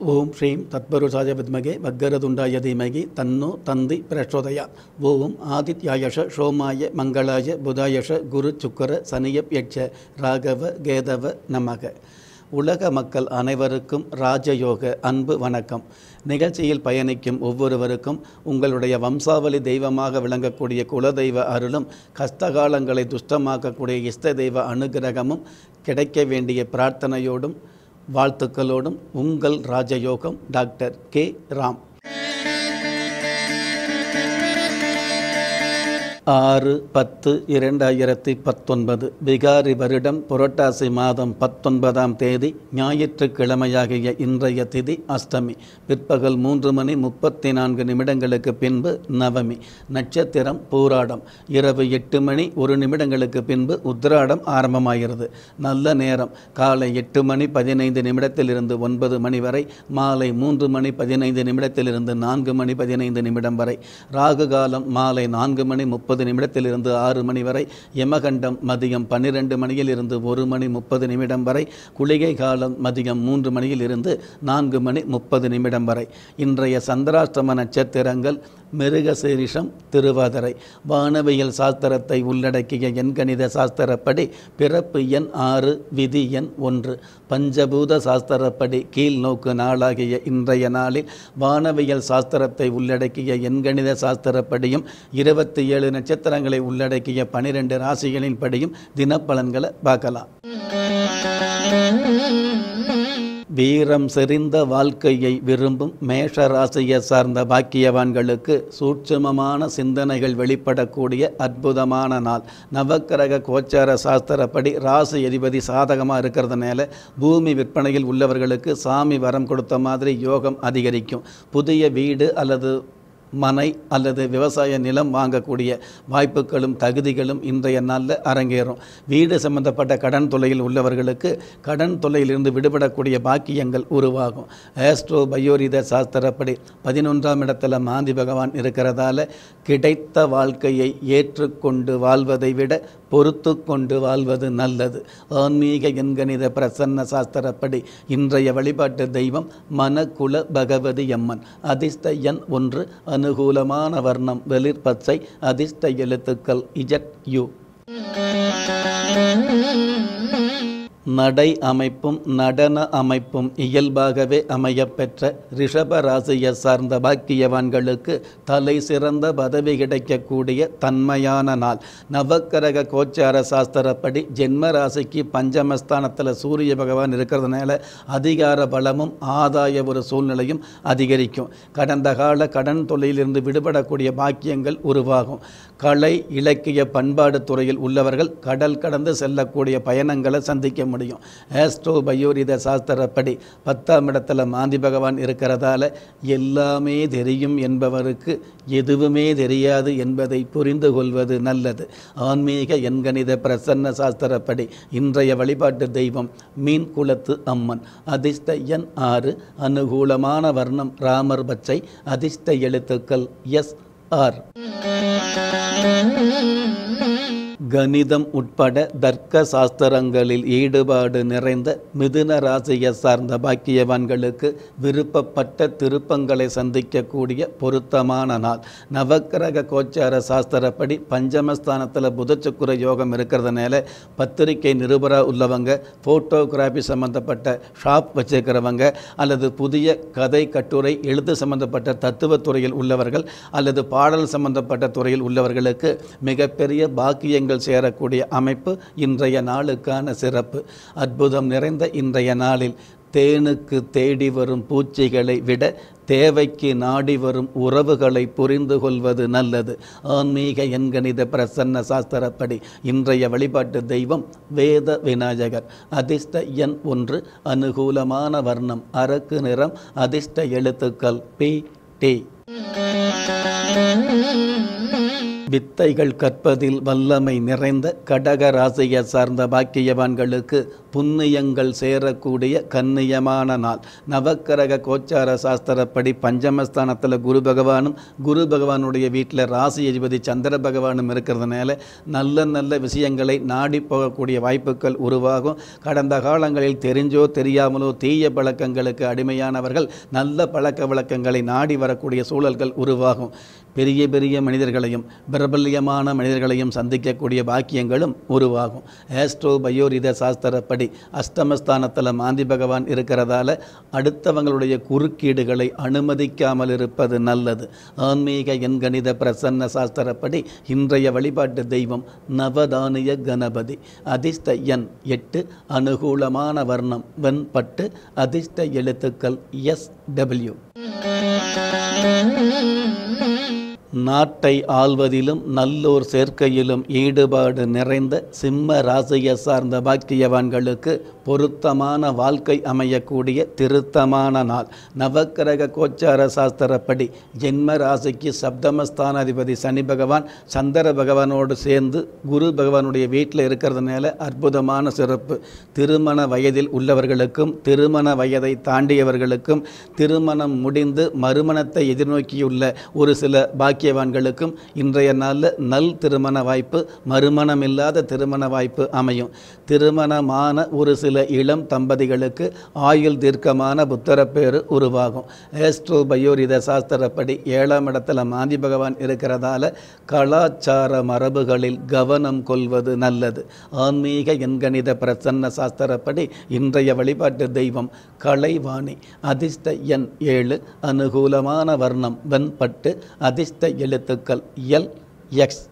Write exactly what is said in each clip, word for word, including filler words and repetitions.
ஓம் ஸ்ரீம் தத்பருஷாய வித்மகே வக்கரதுண்டாய தீமகி தன்னோ தந்தி பிரச்சோதயா. ஓம் ஆதித்யாயஷ சோமாய மங்களாய புதாயஷ குரு சுக்கர சனியப் யட்ச ராகவ கேதவ நமக. உலக மக்கள் அனைவருக்கும் ராஜயோக அன்பு வணக்கம். நிகழ்ச்சியில் பயணிக்கும் ஒவ்வொருவருக்கும் உங்களுடைய வம்சாவளி தெய்வமாக விளங்கக்கூடிய குலதெய்வ அருளும் கஷ்டகாலங்களை துஷ்டமாக்கக்கூடிய இஷ்ட தெய்வ அனுகிரகமும் கிடைக்க வேண்டிய பிரார்த்தனையோடும் வாழ்த்துக்களோடும் உங்கள் ராஜயோகம் டாக்டர் கே ராம். ஆறு பத்து இரண்டாயிரத்தி பத்தொன்பது விகாரி வருடம் புரட்டாசி மாதம் பத்தொன்பதாம் தேதி ஞாயிற்றுக்கிழமையாகிய இன்றைய திதி அஷ்டமி. பிற்பகல் மூன்று மணி முப்பத்தி நான்கு நிமிடங்களுக்கு பின்பு நவமி. நட்சத்திரம் பூராடம். இரவு எட்டு மணி ஒரு நிமிடங்களுக்கு பின்பு உத்திராடம் ஆரம்பமாகிறது. நல்ல நேரம் காலை எட்டு மணி பதினைந்து நிமிடத்திலிருந்து ஒன்பது மணி வரை, மாலை மூன்று மணி பதினைந்து நிமிடத்திலிருந்து நான்கு மணி பதினைந்து நிமிடம் வரை. ராகு காலம் மாலை நான்கு மணி முப்பது நிமிடத்திலிருந்து ஆறு மணி வரை. யமகண்டம் மதியம் பன்னிரண்டு மணியில் இருந்து ஒரு மணி முப்பது நிமிடம் வரை. குளிகை காலம் மதியம் மூன்று மணியில் இருந்து நான்கு மணி முப்பது நிமிடம் வரை. இன்றைய சந்திராஷ்டம நட்சத்திரங்கள் மிருகசீரிஷம், திருவாதிரை. வானவியல் சாஸ்திரத்தை உள்ளடக்கிய எண்கணித சாஸ்திரப்படி பிறப்பு எண் ஆறு, விதி எண் ஒன்று. பஞ்சபூத சாஸ்திரப்படி கீழ் நோக்கு நாளாகிய இன்றைய நாளில் வானவியல் சாஸ்திரத்தை உள்ளடக்கிய எண்கணித சாஸ்திரப்படியும் இருபத்தி ஏழு நட்சத்திரங்களை உள்ளடக்கிய பனிரெண்டு ராசிகளின் படியும் தினப்பலன்களை பார்க்கலாம். வீரம் செறிந்த வாழ்க்கையை விரும்பும் மேஷ ராசியை சார்ந்த பாக்கியவான்களுக்கு சூட்சுமமான சிந்தனைகள் வெளிப்படக்கூடிய அற்புதமான நாள். நவக்கிரக கோச்சார சாஸ்திரப்படி ராசி அதிபதி சாதகமாக இருக்கிறதுனால பூமி விற்பனையில் உள்ளவர்களுக்கு சாமி வரம் கொடுத்த மாதிரி யோகம் அதிகரிக்கும். புதிய வீடு அல்லது மனை அல்லது விவசாய நிலம் வாங்கக்கூடிய வாய்ப்புகளும் தகுதிகளும் இன்றைய நாளில் அரங்கேறும். வீடு சம்பந்தப்பட்ட கடன் தொல்லையில் உள்ளவர்களுக்கு கடன் தொல்லையிலிருந்து விடுபடக்கூடிய பாக்கியங்கள் உருவாகும். ஆஸ்ட்ரோ பயோரித சாஸ்திரப்படி பதினொன்றாம் இடத்துல மாந்தி பகவான் இருக்கிறதால கிடைத்த வாழ்க்கையை ஏற்றுக்கொண்டு வாழ்வதை விட பொறுத்து கொண்டு வாழ்வது நல்லது. ஆன்மீக எண்கணித பிரசன்ன சாஸ்திரப்படி இன்றைய வழிபாட்டு தெய்வம் மனகுல பகவதி அம்மன். அதிர்ஷ்ட எண் ஒன்று. அனுகூலமான வர்ணம் வெளிர் பச்சை. அதிர்ஷ்ட எழுத்துக்கள் இஜட் யு. நடை அமைப்பும் நடன அமைப்பும் இயல்பாகவே அமையப்பெற்ற ரிஷப ராசியை சார்ந்த பாக்கியவான்களுக்கு தலை சிறந்த பதவி கிடைக்கக்கூடிய தன்மையான நாள். நவக்கிரக கோச்சார சாஸ்திரப்படி ஜென்ம ராசிக்கு பஞ்சமஸ்தானத்தில் சூரிய பகவான் இருக்கிறதுனால அதிகார பலமும் ஆதாய ஒரு சூழ்நிலையும் அதிகரிக்கும். கடந்த கால கடன் தொல்லையிலிருந்து விடுபடக்கூடிய பாக்கியங்கள் உருவாகும். கலை இலக்கிய பண்பாடு துறையில் உள்ளவர்கள் கடல் கடந்து செல்லக்கூடிய பயணங்களை சந்திக்க முடியும். ஆஸ்ட்ரோ பயோரித சாஸ்திரப்படி பத்தாம் இடத்துல மாந்தி பகவான் இருக்கிறதால எல்லாமே தெரியும் என்பவருக்கு எதுவுமே தெரியாது என்பதை புரிந்து கொள்வது நல்லது. ஆன்மீக எண்கணித பிரசன்ன சாஸ்திரப்படி இன்றைய வழிபாட்டு தெய்வம் மீன் குளத்து அம்மன். அதிர்ஷ்ட எண் ஆறு. அனுகூலமான வர்ணம் ராமர் பச்சை. அதிர்ஷ்ட எழுத்துக்கள் எஸ் ஆர். கணிதம் உட்பட தர்க்க சாஸ்திரங்களில் ஈடுபாடு நிறைந்த மிதுன ராசியை சார்ந்த பாக்கியவான்களுக்கு விருப்பப்பட்ட திருப்பங்களை சந்திக்கக்கூடிய பொருத்தமான நாள். நவக்கிரக கோச்சார சாஸ்திரப்படி பஞ்சமஸ்தானத்தில் புதச்சுக்குர யோகம் இருக்கிறதுனால பத்திரிகை நிருபராக உள்ளவங்க, ஃபோட்டோகிராஃபி சம்பந்தப்பட்ட ஷாப் வச்சிருக்கிறவங்க, அல்லது புதிய கதை கட்டுரை எழுத்து சம்பந்தப்பட்ட தத்துவத்துறையில் உள்ளவர்கள் அல்லது பாடல் சம்பந்தப்பட்ட துறையில் உள்ளவர்களுக்கு மிகப்பெரிய பாக்கியங்கள் சேரக்கூடிய அமைப்பு இன்றைய நாளுக்கான சிறப்பு. அற்புதம் நிறைந்த இன்றைய நாளில் தேனுக்கு தேடி வரும் பூச்சிகளை விட தேவைக்கு நாடி வரும் உறவுகளை புரிந்து கொள்வது நல்லது. ஆன்மீக எண்கணித பிரசன்ன சாஸ்திரப்படி இன்றைய வழிபாட்டு தெய்வம் வேத விநாயகர். அதிர்ஷ்ட எண் ஒன்று. அனுகூலமான வர்ணம் அரக்கு நிறம். அதிர்ஷ்ட எழுத்துக்கள் பி டி. வித்தைகள் கற்பதில் வல்லமை நிறைந்த கடக ராசியை சார்ந்த பாக்கியவான்களுக்கு புண்ணியங்கள் சேரக்கூடிய கண்ணியமான நாள். நவக்கிரக கோச்சார சாஸ்திரப்படி பஞ்சமஸ்தானத்தில் குரு பகவானும் குரு பகவானுடைய வீட்டில் ராசி அதிபதி சந்திர பகவானும் இருக்கிறதுனால நல்ல நல்ல விஷயங்களை நாடி போகக்கூடிய வாய்ப்புகள் உருவாகும். கடந்த காலங்களில் தெரிஞ்சோ தெரியாமலோ தீய பழக்கங்களுக்கு அடிமையானவர்கள் நல்ல பழக்க வழக்கங்களை நாடி வரக்கூடிய சூழல்கள் உருவாகும். பெரிய பெரிய மனிதர்களையும் பிரபல்யமான மனிதர்களையும் சந்திக்கக்கூடிய பாக்கியங்களும் உருவாகும். ஆஸ்ட்ரோ பயோரித சாஸ்திரப்படி அஷ்டமஸ்தானத்தில் மாந்தி பகவான் இருக்கிறதால அடுத்தவங்களுடைய குறுக்கீடுகளை அனுமதிக்காமல் இருப்பது நல்லது. ஆன்மீக எண்கணித பிரசன்ன சாஸ்திரப்படி இன்றைய வழிபாட்டு தெய்வம் நவதானிய கணபதி. அதிர்ஷ்ட எண் எட்டு. அனுகூலமான வர்ணம் வெண்பட்டு. அதிர்ஷ்ட எழுத்துக்கள் எஸ் டபிள்யூ. நாட்டை ஆள்வதிலும் நல்லோர் சேர்க்கையிலும் ஈடுபாடு நிறைந்த சிம்ம ராசியை சார்ந்த பாக்கியவான்களுக்கு பொருத்தமான வாழ்க்கை அமையக்கூடிய திருத்தமான நாள். நவக்கிரக கோச்சார சாஸ்திரப்படி ஜென்ம ராசிக்கு சப்தமஸ்தானாதிபதி சனி பகவான் சந்திர பகவானோடு சேர்ந்து குரு பகவானுடைய வீட்டில் இருக்கிறதுனால அற்புதமான சிறப்பு. திருமண வயதில் உள்ளவர்களுக்கும் திருமண வயதை தாண்டியவர்களுக்கும் திருமணம் முடிந்து மறுமணத்தை எதிர்நோக்கியுள்ள ஒரு சில பாக்கிய பாக்கியவான்களுக்கும் இன்றைய நாளில் நல் திருமண வாய்ப்பு, மறுமணம் இல்லாத திருமண வாய்ப்பு அமையும். திருமணமான ஒரு சில இளம் தம்பதிகளுக்கு ஆயுள் தீர்க்கமான புத்திரப்பேறு உருவாகும். ஆஸ்ட்ரோ பயோரித சாஸ்திரப்படி ஏழாம் இடத்துல மாந்தி பகவான் இருக்கிறதால கலாச்சார மரபுகளில் கவனம் கொள்வது நல்லது. ஆன்மீக எண்கணித பிரசன்ன சாஸ்திரப்படி இன்றைய வழிபாட்டு தெய்வம் கலைவாணி. அதிர்ஷ்ட எண் ஏழு. அனுகூலமான வர்ணம் வெண்பட்டு. அதிர்ஷ்ட எழுத்துக்கள் எல் எக்ஸ்.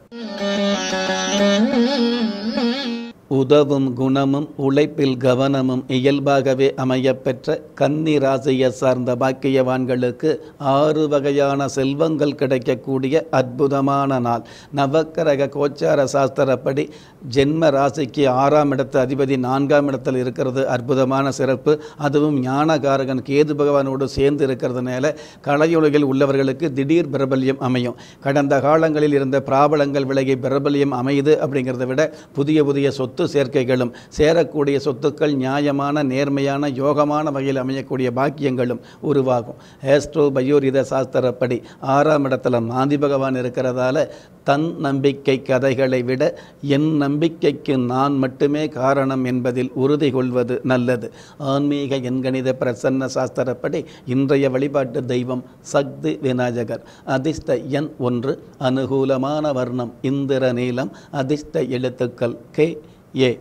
உதவும் குணமும் உழைப்பில் கவனமும் இயல்பாகவே அமையப்பெற்ற கன்னி ராசியை சார்ந்த பாக்கியவான்களுக்கு ஆறு வகையான செல்வங்கள் கிடைக்கக்கூடிய அற்புதமான நாள். நவக்கிரக கோச்சார சாஸ்திரப்படி ஜென்ம ராசிக்கு ஆறாம் இடத்து அதிபதி நான்காம் இடத்தில் இருக்கிறது அற்புதமான சிறப்பு. அதுவும் ஞானகாரகன் கேது பகவானோடு சேர்ந்து இருக்கிறதுனால கலையுலகில் உள்ளவர்களுக்கு திடீர் பிரபல்யம் அமையும். கடந்த காலங்களில் இருந்த பிராபலங்கள் விலகி பிரபல்யம் அமையுது. அப்படிங்கிறத விட புதிய புதிய சொத்து சேர்க்கைகளும் சேரக்கூடிய சொத்துக்கள் நியாயமான நேர்மையான யோகமான வகையில் அமையக்கூடிய பாக்கியங்களும் உருவாகும். ஆஸ்ட்ரோ பயோரித சாஸ்திரப்படி ஆறாம் இடத்துல மாந்தி பகவான் இருக்கிறதால தன் நம்பிக்கை கதைகளை விட என் நம்பிக்கைக்கு நான் மட்டுமே காரணம் என்பதில் உறுதி கொள்வது நல்லது. ஆன்மீக எண்கணித பிரசன்ன சாஸ்திரப்படி இன்றைய வழிபாட்டு தெய்வம் சக்தி விநாயகர். அதிர்ஷ்ட எண் ஒன்று. அனுகூலமான வர்ணம் இந்திர நீலம். அதிர்ஷ்ட எழுத்துக்கள் கே ஏ.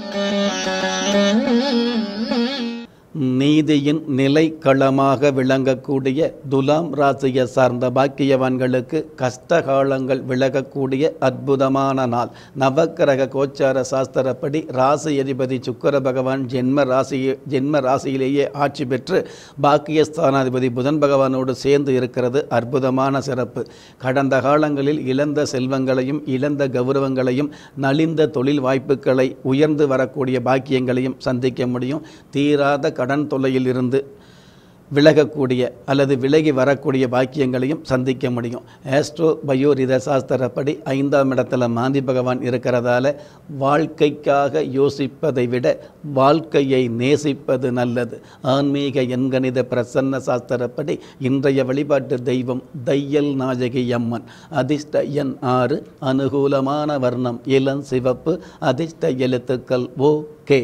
நீதியின் நிலைக்களமாக விளங்கக்கூடிய துலாம் ராசியை சார்ந்த பாக்கியவான்களுக்கு கஷ்டகாலங்கள் விலகக்கூடிய அற்புதமான நாள். நவக்கிரக கோச்சார சாஸ்திரப்படி ராசி அதிபதி சுக்கிர பகவான் ஜென்ம ராசியை ஜென்ம ராசியிலேயே ஆட்சி பெற்று பாக்கியஸ்தானாதிபதி புதன் பகவானோடு சேர்ந்து இருக்கிறது அற்புதமான சிறப்பு. கடந்த காலங்களில் இழந்த செல்வங்களையும் இழந்த கௌரவங்களையும் நலிந்த தொழில் வாய்ப்புகளை உயர்ந்து வரக்கூடிய பாக்கியங்களையும் சந்திக்க முடியும். தீராத கடன் தொல்லையில் இருந்து விலகக்கூடிய அல்லது விலகி வரக்கூடிய பாக்கியங்களையும் சந்திக்க முடியும். ஆஸ்ட்ரோ பயோரித சாஸ்திரப்படி ஐந்தாம் இடத்துல மாந்தி பகவான் இருக்கிறதால வாழ்க்கைக்காக யோசிப்பதை விட வாழ்க்கையை நேசிப்பது நல்லது. ஆன்மீக எண்கணித பிரசன்ன சாஸ்திரப்படி இன்றைய வழிபாட்டு தெய்வம் தையல் நாயகி அம்மன். அதிர்ஷ்ட எண் ஆறு. அனுகூலமான வர்ணம் இளம் சிவப்பு. அதிர்ஷ்ட எழுத்துக்கள் ஓ கே.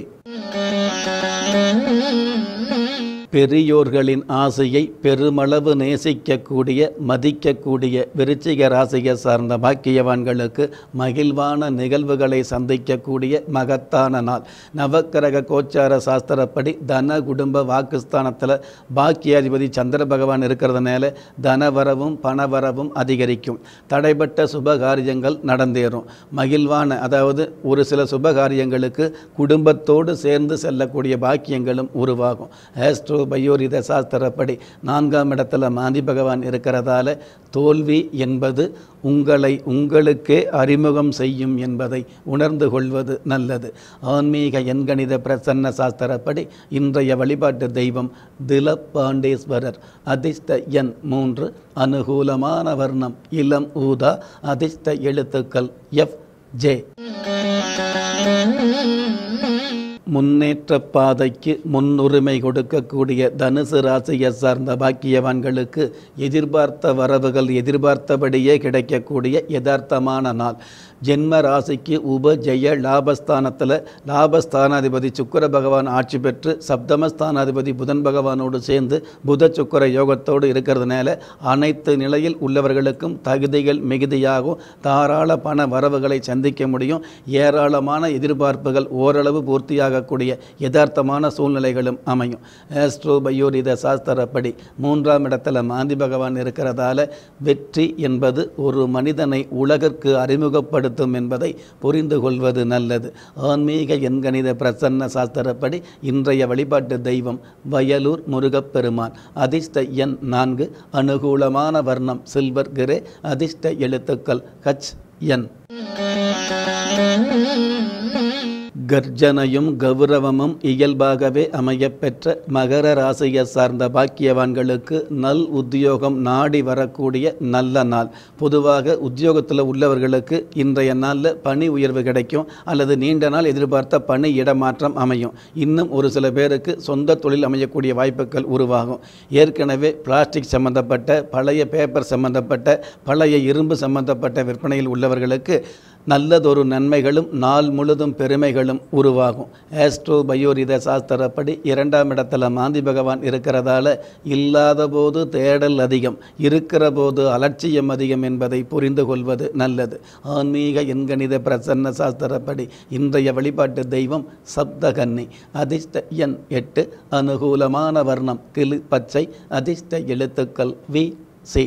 பெரியோர்களின் ஆசையை பெருமளவு நேசிக்கக்கூடிய மதிக்கக்கூடிய விருச்சிக ராசியை சார்ந்த பாக்கியவான்களுக்கு மகிழ்வான நிகழ்வுகளை சந்திக்கக்கூடிய மகத்தான நாள். நவக்கிரக கோச்சார சாஸ்திரப்படி தன குடும்ப வாக்குஸ்தானத்தில் பாக்கியாதிபதி சந்திர பகவான் இருக்கிறதுனால தனவரவும் பணவரவும் அதிகரிக்கும். தடைப்பட்ட சுபகாரியங்கள் நடந்தேறும். மகிழ்வான அதாவது ஒரு சில சுபகாரியங்களுக்கு குடும்பத்தோடு சேர்ந்து செல்லக்கூடிய பாக்கியங்களும் உருவாகும். ஆஸ்ட்ரோ பயோரித சாஸ்திரப்படி நான்காம் இடத்துல மாந்தி பகவான் இருக்கிறதால தோல்வி என்பது உங்களை உங்களுக்கே அறிமுகம் செய்யும் என்பதை உணர்ந்து கொள்வது நல்லது. ஆன்மீக எண்கணித பிரசன்ன சாஸ்திரப்படி இன்றைய வழிபாட்டு தெய்வம் திலப்பாண்டேஸ்வரர். அதிர்ஷ்ட எண் மூன்று. அனுகூலமான வர்ணம் இளம் ஊதா. அதிர்ஷ்ட எழுத்துக்கள் எஃப் ஜே. முன்னேற்ற பாதைக்கு முன்னுரிமை கொடுக்கக்கூடிய தனுசு ராசியை சார்ந்த பாக்கியவான்களுக்கு எதிர்பார்த்த வரவுகள் எதிர்பார்த்தபடியே கிடைக்கக்கூடிய யதார்த்தமான நாள். ஜென்ம ராசிக்கு உப ஜெய லாபஸ்தானத்தில் லாபஸ்தானாதிபதி சுக்கிர பகவான் ஆட்சி பெற்று சப்தமஸ்தானாதிபதி புதன் பகவானோடு சேர்ந்து புத சுக்கிர யோகத்தோடு இருக்கிறதுனால அனைத்து நிலையில் உள்ளவர்களுக்கும் தகுதிகள் மிகுதியாகும். தாராள பண வரவுகளை சந்திக்க முடியும். ஏராளமான எதிர்பார்ப்புகள் ஓரளவு பூர்த்தியாகக்கூடிய யதார்த்தமான சூழ்நிலைகளும் அமையும். ஆஸ்ட்ரோ பயோரித சாஸ்திரப்படி மூன்றாம் இடத்துல மாந்தி பகவான் இருக்கிறதால வெற்றி என்பது ஒரு மனிதனை உலகிற்கு அறிமுகப்படுத்த என்பதை புரிந்து கொள்வது நல்லது. ஆன்மீக எண்கணித பிரசன்ன சாஸ்திரப்படி இன்றைய வழிபாட்டு தெய்வம் வயலூர் முருகப்பெருமான். அதிர்ஷ்ட எண் நான்கு. அனுகூலமான வர்ணம் சில்வர் கிரே. அதிர்ஷ்ட எழுத்துக்கள் ஹச் என். கர்ஜனையும் கௌரவமும் இயல்பாகவே அமையப்பெற்ற மகர ராசியை சார்ந்த பாக்கியவான்களுக்கு நல் உத்தியோகம் நாடி வரக்கூடிய நல்ல நாள். பொதுவாக உத்தியோகத்தில் உள்ளவர்களுக்கு இன்றைய நாளில் பணி உயர்வு கிடைக்கும் அல்லது நீண்ட நாள் எதிர்பார்த்த பணி இடமாற்றம் அமையும். இன்னும் ஒரு சில பேருக்கு சொந்த தொழில் அமையக்கூடிய வாய்ப்புகள் உருவாகும். ஏற்கனவே பிளாஸ்டிக் சம்பந்தப்பட்ட பழைய பேப்பர் சம்பந்தப்பட்ட பழைய இரும்பு சம்பந்தப்பட்ட விற்பனையில் உள்ளவர்களுக்கு நல்லதொரு நன்மைகளும் நாள் முழுதும் பெருமைகளும் உருவாகும். ஆஸ்ட்ரோ பயோரித சாஸ்திரப்படி இரண்டாம் இடத்துல மாந்தி பகவான் இருக்கிறதால இல்லாத போது தேடல் அதிகம், இருக்கிற போது அலட்சியம் அதிகம் என்பதை புரிந்து கொள்வது நல்லது. ஆன்மீக எண்கணித பிரசன்ன சாஸ்திரப்படி இன்றைய வழிபாட்டு தெய்வம் சப்தகன்னி. அதிர்ஷ்ட எண் எட்டு. அனுகூலமான வர்ணம் கிளி பச்சை. அதிர்ஷ்ட எழுத்துக்கள் வி சி.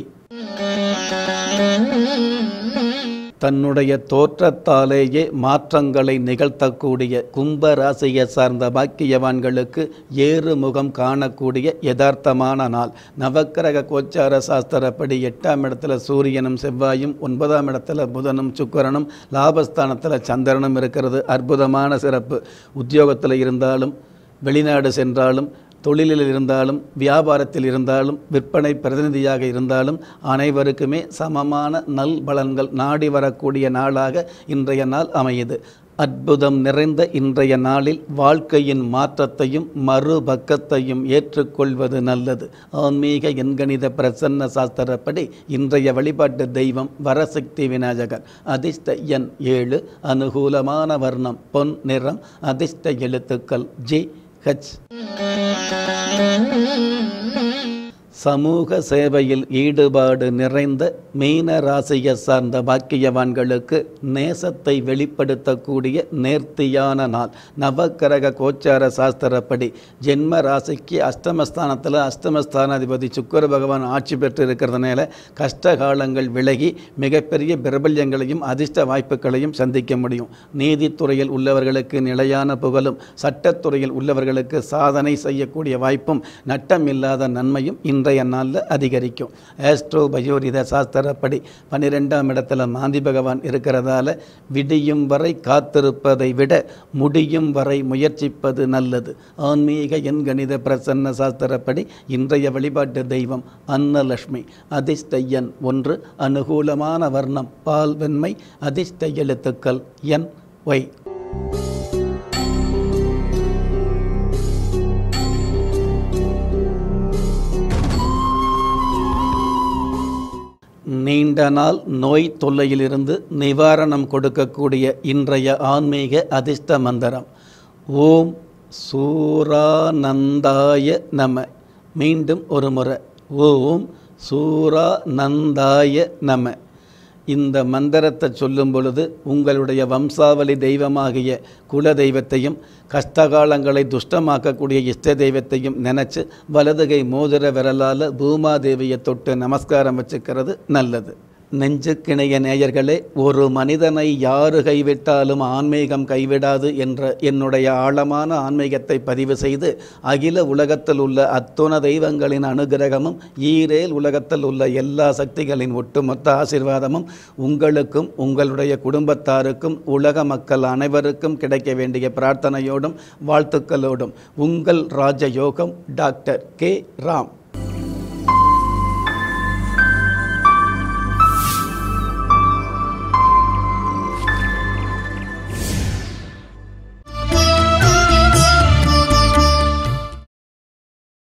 தன்னுடைய தோற்றத்தாலேயே மாற்றங்களை நிகழ்த்தக்கூடிய கும்ப ராசியை சார்ந்த பாக்கியவான்களுக்கு ஏறு முகம் காணக்கூடிய யதார்த்தமான நாள். நவக்கிரக கோச்சார சாஸ்திரப்படி எட்டாம் இடத்துல சூரியனும் செவ்வாயும், ஒன்பதாம் இடத்துல புதனும் சுக்கிரனும், லாபஸ்தானத்தில் சந்திரனும் இருக்கிறது அற்புதமான சிறப்பு. உத்தியோகத்தில் இருந்தாலும், வெளிநாடு சென்றாலும், தொழிலில் இருந்தாலும், வியாபாரத்தில் இருந்தாலும், விற்பனை பிரதிநிதியாக இருந்தாலும் அனைவருக்குமே சமமான நல் பலன்கள் நாடி வரக்கூடிய நாளாக இன்றைய நாள் அமையுது. அற்புதம் நிறைந்த இன்றைய நாளில் வாழ்க்கையின் மாற்றத்தையும் மறுபக்கத்தையும் ஏற்றுக்கொள்வது நல்லது. ஆன்மீக எண்கணித பிரசன்ன சாஸ்திரப்படி இன்றைய வழிபாட்டு தெய்வம் வரசக்தி விநாயகர். அதிர்ஷ்ட எண் ஏழு. அனுகூலமான வர்ணம் பொன் நிறம். அதிர்ஷ்ட எழுத்துக்கள் ஜி ஹச். சமூக சேவையில் ஈடுபாடு நிறைந்த மீன ராசியை சார்ந்த பாக்கியவான்களுக்கு நேசத்தை வெளிப்படுத்தக்கூடிய நேர்த்தியான நாள். நவக்கிரக கோச்சார சாஸ்திரப்படி ஜென்ம ராசிக்கு அஷ்டமஸ்தானத்தில் அஷ்டமஸ்தானாதிபதி சுக்கிர பகவான் ஆட்சி பெற்று இருக்கிறதுனால கஷ்ட காலங்கள் விலகி மிகப்பெரிய பிரபல்யங்களையும் அதிர்ஷ்ட வாய்ப்புகளையும் சந்திக்க முடியும். நீதித்துறையில் உள்ளவர்களுக்கு நிலையான புகழும், சட்டத்துறையில் உள்ளவர்களுக்கு சாதனை செய்யக்கூடிய வாய்ப்பும், நட்டம் இல்லாத நன்மையும் இன்றைய நாளில் அதிகரிக்கும். ஆஸ்ட்ரோ பயோரித சாஸ்திரப்படி பன்னிரெண்டாம் இடத்துல மாந்தி பகவான் இருக்கிறதால விடியும் வரை காத்திருப்பதை விட முடியும் வரை முயற்சிப்பது நல்லது. ஆன்மீக எண்கணித பிரசன்ன சாஸ்திரப்படி இன்றைய வழிபாட்டு தெய்வம் அன்னலட்சுமி. அதிர்ஷ்ட எண் ஒன்று. அனுகூலமான வர்ணம் பால் வெண்மை. அதிர்ஷ்ட எழுத்துக்கள் என் ஒய். நீண்ட நாள் நோய் தொல்லையிலிருந்து நிவாரணம் கொடுக்கக்கூடிய இன்றைய ஆன்மீக அதிர்ஷ்ட மந்திரம் ஓம் சூரானந்தாய நம. மீண்டும் ஒரு முறை ஓம் சூரானந்தாய நம. இந்த மந்திரத்தை சொல்லும் பொழுது உங்களுடைய வம்சாவளி தெய்வமாகிய குல தெய்வத்தையும் கஷ்டகாலங்களை துஷ்டமாக்கக்கூடிய இஷ்ட தெய்வத்தையும் நினச்சி வலதுகை மோதிர விரலால் பூமாதேவியை தொட்டு நமஸ்காரம் வச்சுக்கிறது நல்லது. நெஞ்சுக்கிணைய நேயர்களே, ஒரு மனிதனை யாரு கைவிட்டாலும் ஆன்மீகம் கைவிடாது என்ற என்னுடைய ஆழமான ஆன்மீகத்தை பதிவு செய்து, அகில உலகத்தில் உள்ள அத்துண தெய்வங்களின் அனுகிரகமும் ஈரேல் உலகத்தில் உள்ள எல்லா சக்திகளின் ஒட்டுமொத்த ஆசீர்வாதமும் உங்களுக்கும் உங்களுடைய குடும்பத்தாருக்கும் உலக மக்கள் அனைவருக்கும் கிடைக்க வேண்டிய பிரார்த்தனையோடும் வாழ்த்துக்களோடும் உங்கள் ராஜயோகம் டாக்டர் கே ராம்.